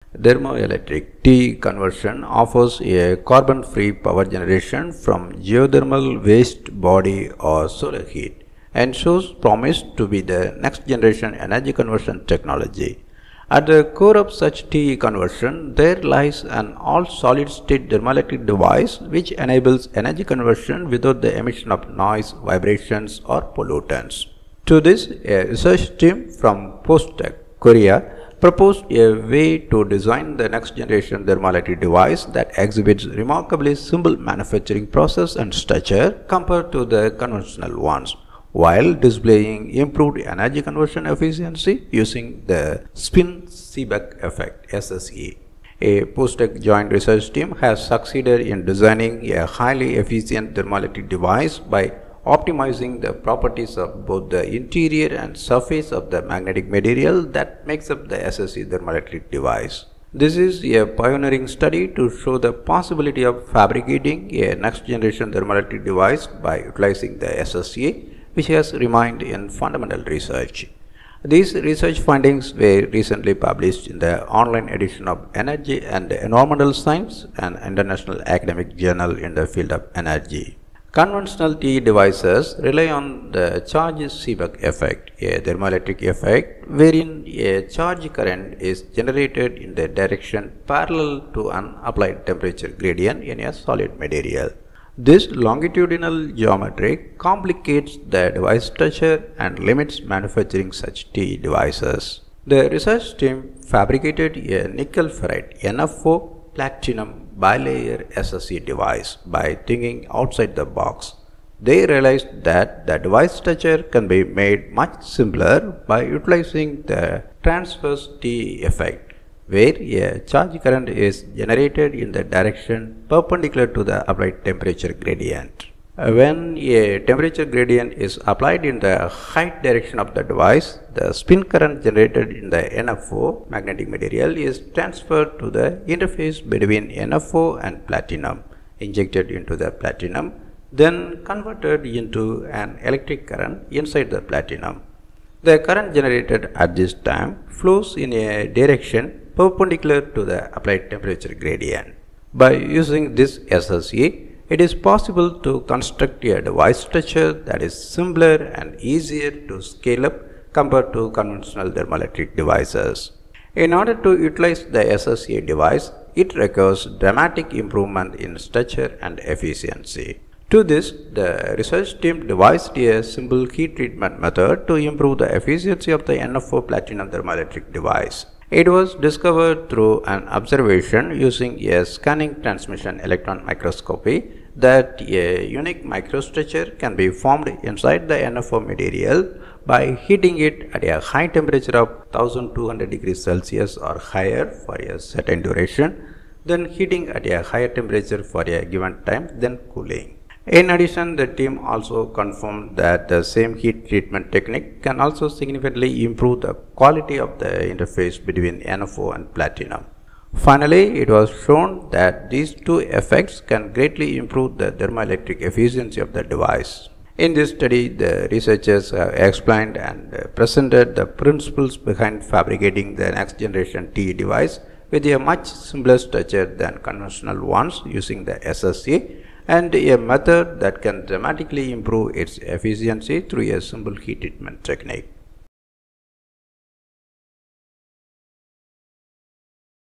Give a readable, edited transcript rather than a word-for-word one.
Thermoelectric T conversion offers a carbon-free power generation from geothermal waste body or solar heat and shows promise to be the next generation energy conversion technology. At the core of such T conversion, there lies an all-solid-state thermoelectric device which enables energy conversion without the emission of noise, vibrations or pollutants. To this, a research team from POSTECH, Korea, proposed a way to design the next generation thermoelectric device that exhibits remarkably simple manufacturing process and structure compared to the conventional ones, while displaying improved energy conversion efficiency using the spin-Seebeck effect (SSE). A POSTECH joint research team has succeeded in designing a highly efficient thermoelectric device by optimizing the properties of both the interior and surface of the magnetic material that makes up the SSE thermoelectric device. This is a pioneering study to show the possibility of fabricating a next generation thermoelectric device by utilizing the SSE, which has remained in fundamental research. These research findings were recently published in the online edition of Energy and Environmental Science, an international academic journal in the field of energy. Conventional TE devices rely on the charge Seebeck effect, a thermoelectric effect wherein a charge current is generated in the direction parallel to an applied temperature gradient in a solid material. This longitudinal geometry complicates the device structure and limits manufacturing such TE devices. The research team fabricated a nickel ferrite NFO platinum bilayer SSE device by thinking outside the box. They realized that the device structure can be made much simpler by utilizing the transverse TE effect, where a charge current is generated in the direction perpendicular to the applied temperature gradient. When a temperature gradient is applied in the height direction of the device, the spin current generated in the NFO magnetic material is transferred to the interface between NFO and platinum, injected into the platinum, then converted into an electric current inside the platinum. The current generated at this time flows in a direction perpendicular to the applied temperature gradient. By using this SSE, it is possible to construct a device structure that is simpler and easier to scale up compared to conventional thermoelectric devices. In order to utilize the SSE device, it requires dramatic improvement in structure and efficiency. To this, the research team devised a simple heat treatment method to improve the efficiency of the NFO platinum thermoelectric device. It was discovered through an observation using a scanning transmission electron microscopy that a unique microstructure can be formed inside the NFO material by heating it at a high temperature of 1200 degrees Celsius or higher for a certain duration, then heating at a higher temperature for a given time, then cooling. In addition, the team also confirmed that the same heat treatment technique can also significantly improve the quality of the interface between NFO and platinum. Finally, it was shown that these two effects can greatly improve the thermoelectric efficiency of the device. In this study, the researchers have explained and presented the principles behind fabricating the next generation TE device with a much simpler structure than conventional ones using the SSE, and a method that can dramatically improve its efficiency through a simple heat treatment technique.